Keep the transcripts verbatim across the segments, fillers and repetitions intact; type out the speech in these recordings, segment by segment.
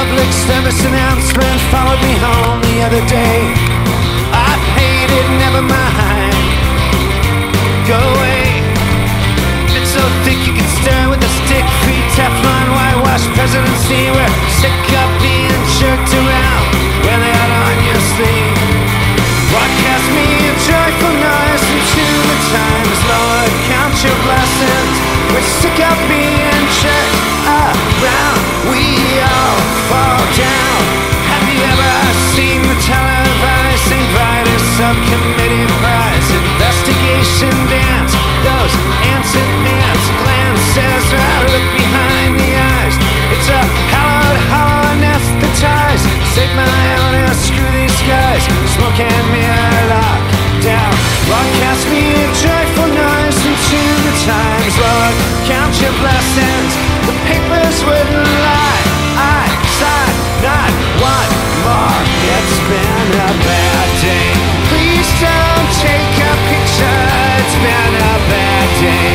public service announcement followed me home the other day. I paid it, never mind. Go away. It's so thick you can stir with a stick. Free Teflon, whitewash presidency. We're sick of being jerked around when they are on your sleeve. Broadcast me a joyful noise into the times, Lord, count your blessings. We're sick of being jerked around. We all fall down. Have you ever seen the televising brightest subcommittee prize investigation dance? Those ants and ants glances right look behind the eyes. It's a hallowed hollow anesthetized. Save my honor, screw these guys. Smoke and mirror lock down. Broadcast me a joyful noise into the times, Lord, count your blessings. The papers wouldn't lie. I sign not one more. It's been a bad day. Please don't take a picture. It's been a bad day.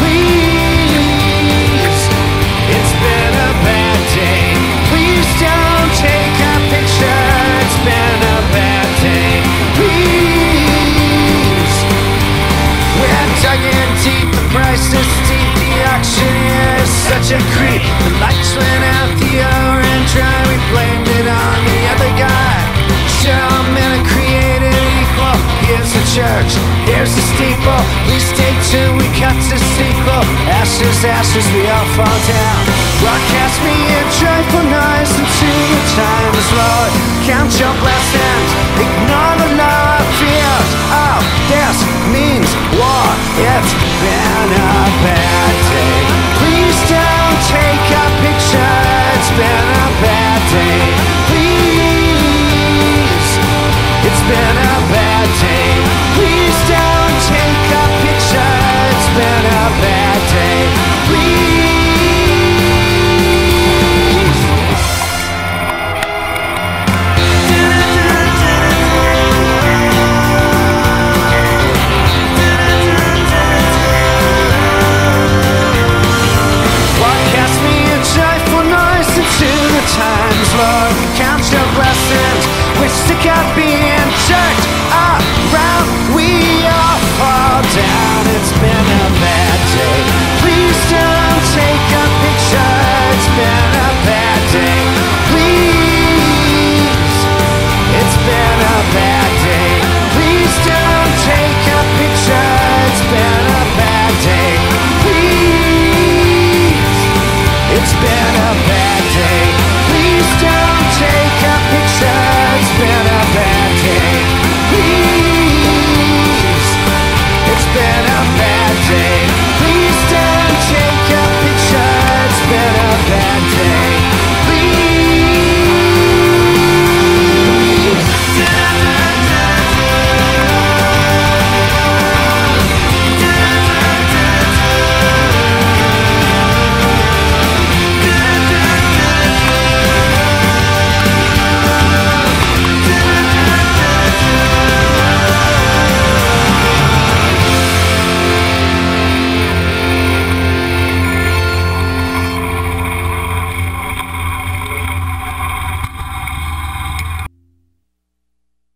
Please. It's been a bad day. Please don't take a picture. It's been a bad day. Please. We're dug in deep. The price is steep. The auctioneer is such a creep. The lights went out, the hour ran dry. We blamed it on the other guy. Sure, all men are created equal. Here's the church, here's the steeple. We stay till we cut to sequel. Ashes, ashes, we all fall down. Broadcast me a joyful noise into the times, Lord, count your blessings.